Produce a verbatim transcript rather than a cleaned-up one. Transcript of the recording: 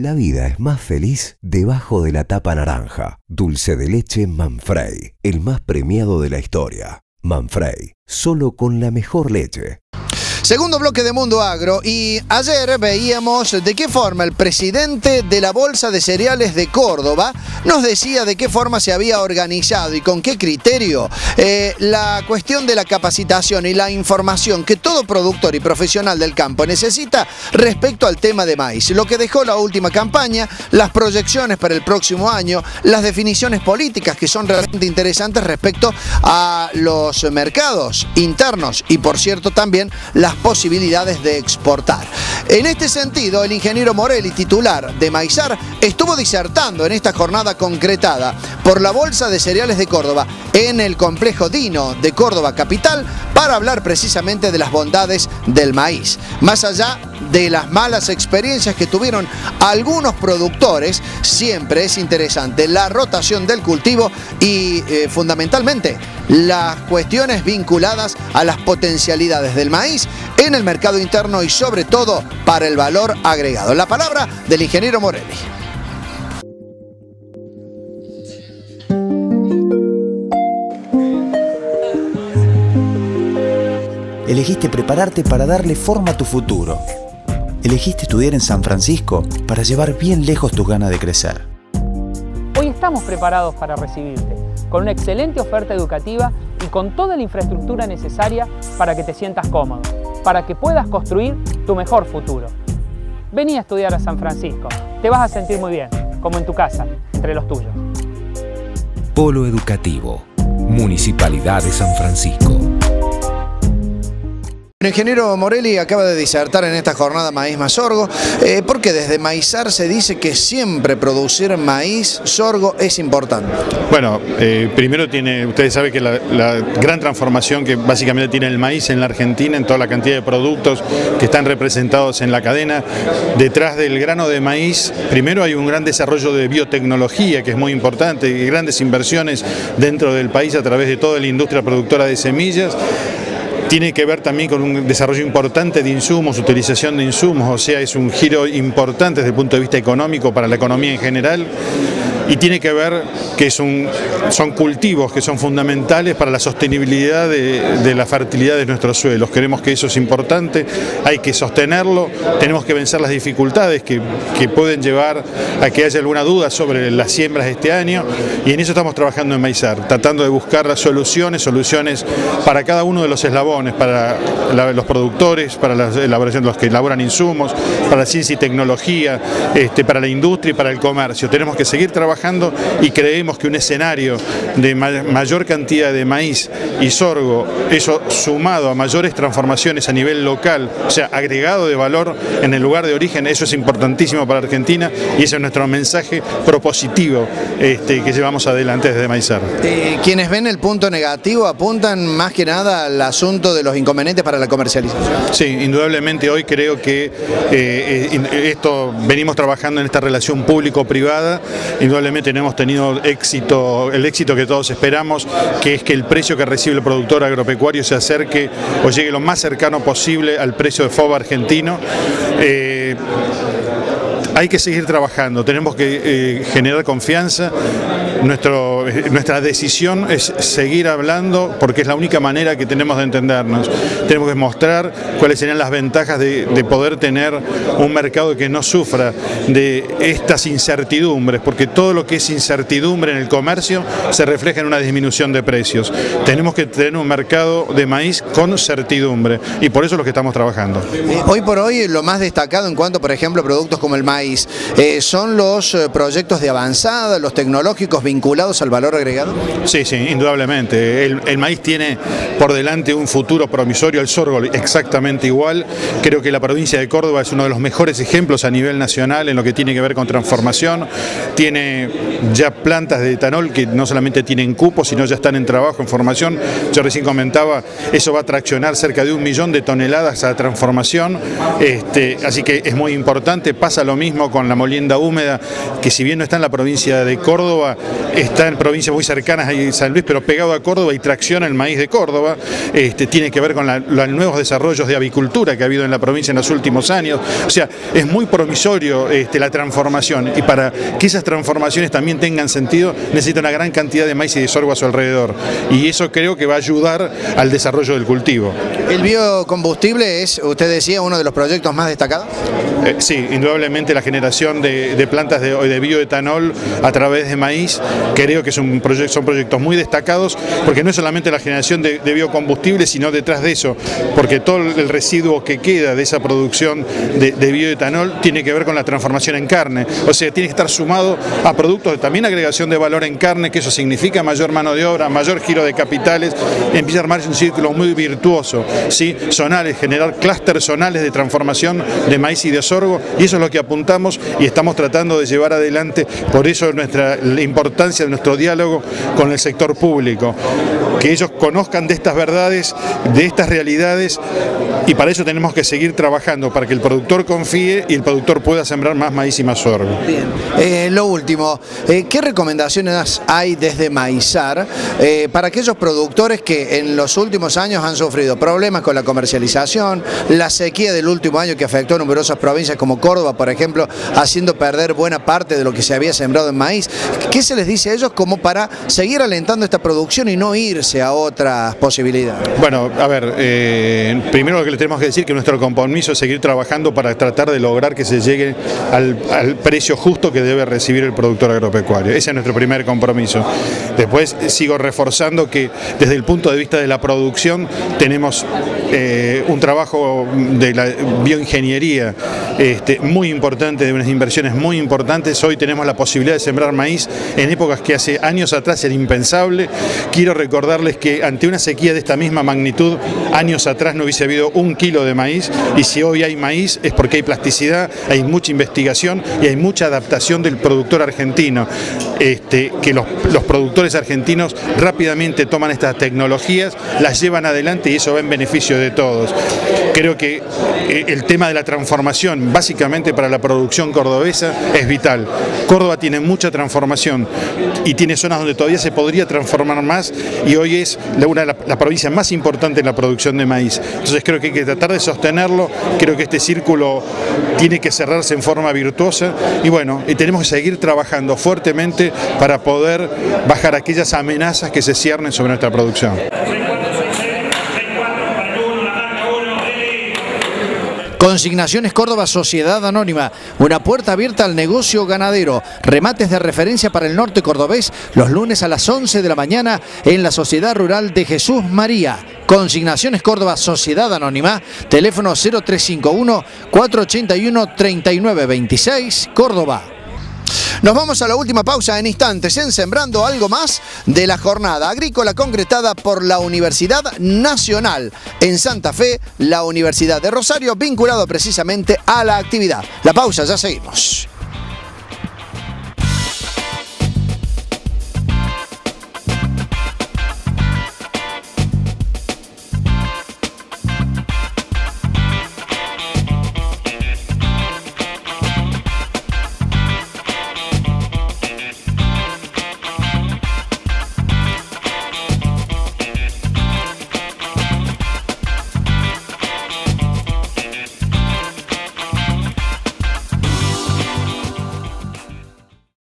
La vida es más feliz debajo de la tapa naranja. Dulce de leche Manfrey, el más premiado de la historia. Manfrey, solo con la mejor leche. Segundo bloque de Mundo Agro, y ayer veíamos de qué forma el presidente de la Bolsa de Cereales de Córdoba nos decía de qué forma se había organizado y con qué criterio eh, la cuestión de la capacitación y la información que todo productor y profesional del campo necesita respecto al tema de maíz. Lo que dejó la última campaña, las proyecciones para el próximo año, las definiciones políticas que son realmente interesantes respecto a los mercados internos y, por cierto, también las posibilidades de exportar. En este sentido, el ingeniero Morelli, titular de Maizar, estuvo disertando en esta jornada concretada por la Bolsa de Cereales de Córdoba en el complejo Dino de Córdoba capital para hablar precisamente de las bondades del maíz. Más allá de las malas experiencias que tuvieron algunos productores, siempre es interesante la rotación del cultivo y eh, fundamentalmente las cuestiones vinculadas a las potencialidades del maíz en el mercado interno y sobre todo para el valor agregado. La palabra del ingeniero Morelli. Elegiste prepararte para darle forma a tu futuro. Elegiste estudiar en San Francisco para llevar bien lejos tus ganas de crecer. Hoy estamos preparados para recibirte, con una excelente oferta educativa y con toda la infraestructura necesaria para que te sientas cómodo, para que puedas construir tu mejor futuro. Vení a estudiar a San Francisco, te vas a sentir muy bien, como en tu casa, entre los tuyos. Polo Educativo, Municipalidad de San Francisco. El ingeniero Morelli acaba de disertar en esta jornada Maíz más Sorgo, eh, porque desde Maizar se dice que siempre producir maíz, sorgo es importante. Bueno, eh, primero tiene, ustedes saben que la, la gran transformación que básicamente tiene el maíz en la Argentina, en toda la cantidad de productos que están representados en la cadena, detrás del grano de maíz, primero hay un gran desarrollo de biotecnología que es muy importante, y grandes inversiones dentro del país a través de toda la industria productora de semillas. Tiene que ver también con un desarrollo importante de insumos, utilización de insumos, o sea, es un giro importante desde el punto de vista económico para la economía en general. Y tiene que ver que es un, son cultivos que son fundamentales para la sostenibilidad de, de la fertilidad de nuestros suelos. Creemos que eso es importante, hay que sostenerlo, tenemos que vencer las dificultades que, que pueden llevar a que haya alguna duda sobre las siembras de este año, y en eso estamos trabajando en Maizar, tratando de buscar las soluciones, soluciones para cada uno de los eslabones, para la, los productores, para la elaboración de los que elaboran insumos, para la ciencia y tecnología, este, para la industria y para el comercio. Tenemos que seguir trabajando y creemos que un escenario de mayor cantidad de maíz y sorgo, eso sumado a mayores transformaciones a nivel local, o sea, agregado de valor en el lugar de origen, eso es importantísimo para Argentina y ese es nuestro mensaje propositivo este, que llevamos adelante desde Maizar. Eh, quienes ven el punto negativo apuntan más que nada al asunto de los inconvenientes para la comercialización. Sí, indudablemente hoy creo que eh, esto venimos trabajando en esta relación público-privada, indudablemente no hemos tenido éxito, el éxito que todos esperamos, que es que el precio que recibe el productor agropecuario se acerque o llegue lo más cercano posible al precio de F O B argentino. Eh, Hay que seguir trabajando, tenemos que eh, generar confianza. Nuestro, nuestra decisión es seguir hablando porque es la única manera que tenemos de entendernos. Tenemos que mostrar cuáles serían las ventajas de, de poder tener un mercado que no sufra de estas incertidumbres, porque todo lo que es incertidumbre en el comercio se refleja en una disminución de precios. Tenemos que tener un mercado de maíz con certidumbre y por eso es lo que estamos trabajando. Eh, hoy por hoy lo más destacado en cuanto, por ejemplo, a productos como el maíz, eh, son los eh, proyectos de avanzada, los tecnológicos vinculados al valor agregado. Sí, sí, indudablemente. El, el maíz tiene por delante un futuro promisorio, el sorgo exactamente igual. Creo que la provincia de Córdoba es uno de los mejores ejemplos a nivel nacional en lo que tiene que ver con transformación. Tiene ya plantas de etanol que no solamente tienen cupos, sino ya están en trabajo, en formación. Yo recién comentaba, eso va a traccionar cerca de un millón de toneladas a transformación. Este, así que es muy importante. Pasa lo mismo con la molienda húmeda, que si bien no está en la provincia de Córdoba, está en provincias muy cercanas a San Luis, pero pegado a Córdoba y tracciona el maíz de Córdoba. Este, tiene que ver con la, los nuevos desarrollos de avicultura que ha habido en la provincia en los últimos años. O sea, es muy promisorio este, la transformación, y para que esas transformaciones también tengan sentido necesita una gran cantidad de maíz y de sorgo a su alrededor, y eso creo que va a ayudar al desarrollo del cultivo. ¿El biocombustible es, usted decía, uno de los proyectos más destacados? Eh, sí, indudablemente la generación de, de plantas de, de bioetanol a través de maíz, creo que es un proyecto, son proyectos muy destacados, porque no es solamente la generación de, de biocombustible, sino detrás de eso, porque todo el residuo que queda de esa producción de, de bioetanol tiene que ver con la transformación en carne, o sea, tiene que estar sumado a productos de también agregación de valor en carne, que eso significa mayor mano de obra, mayor giro de capitales, empieza a armarse un círculo muy virtuoso, ¿sí? Zonales, generar clústeres zonales de transformación de maíz y de sorgo, y eso es lo que apuntamos y estamos tratando de llevar adelante. Por eso nuestra, la importancia de nuestro diálogo con el sector público, que ellos conozcan de estas verdades, de estas realidades, y para eso tenemos que seguir trabajando, para que el productor confíe y el productor pueda sembrar más maíz y más sorgo. Bien, eh, lo último, eh, ¿qué recomendaciones hay desde Maizar eh, para aquellos productores que en los últimos años han sufrido problemas con la comercialización, la sequía del último año que afectó a numerosas provincias como Córdoba, por ejemplo, haciendo perder buena parte de lo que se había sembrado en maíz? ¿Qué se les dice a ellos como para seguir alentando esta producción y no irse a otras posibilidades? Bueno, a ver, eh, primero lo que les tenemos que decir es que nuestro compromiso es seguir trabajando para tratar de lograr que se llegue al, al precio justo que debe recibir el productor agropecuario. Ese es nuestro primer compromiso. Después sigo reforzando que desde el punto de vista de la producción tenemos eh, un trabajo de la bioingeniería este, muy importante, de unas inversiones muy importantes. Hoy tenemos la posibilidad de sembrar maíz en épocas que hace años atrás era impensable. Quiero recordarles que ante una sequía de esta misma magnitud, años atrás no hubiese habido un kilo de maíz, y si hoy hay maíz es porque hay plasticidad, hay mucha investigación y hay mucha adaptación del productor argentino, este, que los, los productores argentinos rápidamente toman estas tecnologías, las llevan adelante y eso va en beneficio de todos. Creo que el tema de la transformación, básicamente para la producción cordobesa, es vital. Córdoba tiene mucha transformación y tiene zonas donde todavía se podría transformar más, y hoy es una de las la provincias más importantes en la producción de maíz. Entonces creo que hay que tratar de sostenerlo, creo que este círculo tiene que cerrarse en forma virtuosa, y bueno, y tenemos que seguir trabajando fuertemente para poder bajar aquellas amenazas que se ciernen sobre nuestra producción. Consignaciones Córdoba Sociedad Anónima, una puerta abierta al negocio ganadero. Remates de referencia para el norte cordobés los lunes a las once de la mañana en la Sociedad Rural de Jesús María. Consignaciones Córdoba Sociedad Anónima, teléfono cero tres cinco uno, cuatro ocho uno, tres nueve dos seis, Córdoba. Nos vamos a la última pausa en instantes en Sembrando Algo Más de la jornada agrícola concretada por la Universidad Nacional en Santa Fe, la Universidad de Rosario, vinculado precisamente a la actividad. La pausa, ya seguimos.